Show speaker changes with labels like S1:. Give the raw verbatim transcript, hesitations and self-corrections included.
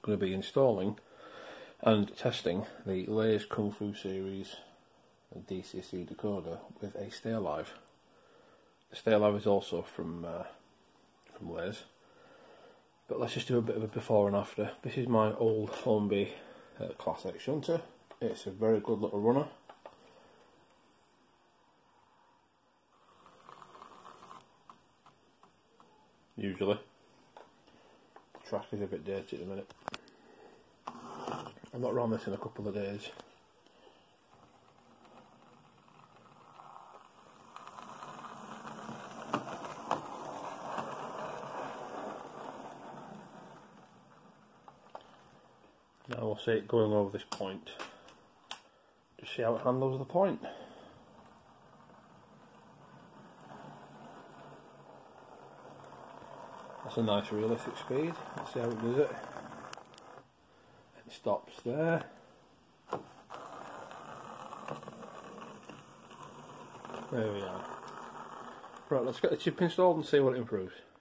S1: going to be installing and testing the Lais KungFu series D C C decoder with a Stay Alive. The Stay Alive is also from uh, from Lais, but let's just do a bit of a before and after. This is my old Hornby uh, Class X shunter. It's a very good little runner. Usually, the track is a bit dirty at the minute. I've not run this in a couple of days. Now we'll see it going over this point. Just see how it handles the point. That's a nice realistic speed. Let's see how it does it. It stops there. There we are. Right, let's get the chip installed and see what it improves.